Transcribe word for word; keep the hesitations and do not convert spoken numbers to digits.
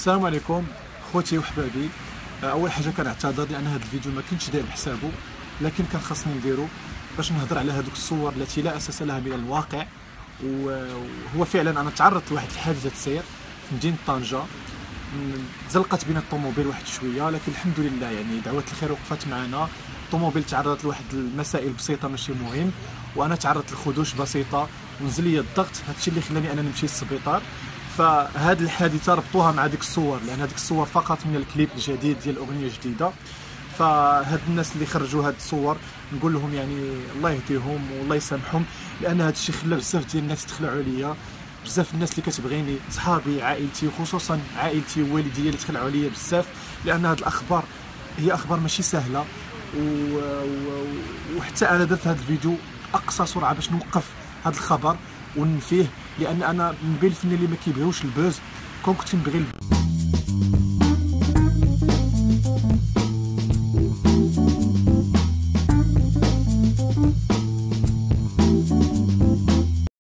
السلام عليكم خوتي وحبابي. اول حاجه كنعتذر لان هذا الفيديو ما كنتش داير بحسابه، لكن كان خاصني نديرو باش نهضر على هذوك الصور التي لا اساس لها من الواقع. وهو فعلا انا تعرضت لواحد الحادثه سير في مدينه طنجه، تزلقت بين الطوموبيل واحد شويه، لكن الحمد لله يعني دعوه الخير وقفت معنا. الطوموبيل تعرضت لواحد المسائل بسيطه ماشي مهم، وانا تعرضت لخدوش بسيطه ونزل لي الضغط، هادشي اللي خلاني انا نمشي للسبيطار. فهاد الحادثه ربطوها مع ديك الصور، لان هذيك الصور فقط من الكليب الجديد ديال الاغنيه الجديده. فهاد الناس اللي خرجوا هاد الصور نقول لهم يعني الله يهديهم والله يسامحهم، لان هاد الشيء خلى بزاف ديال الناس تخلعوا عليا، بزاف الناس اللي كتبغيني، صحابي، عائلتي، خصوصا عائلتي ووالدي اللي تخلعوا عليا بزاف، لان هاد الاخبار هي اخبار ماشي سهله. و... و... وحتى انا درت هاد الفيديو اقصى سرعه باش نوقف هاد الخبر وننفيه، لان انا من بين الفنانين اللي ما كيبغيوش البوز، كون كنت نبغي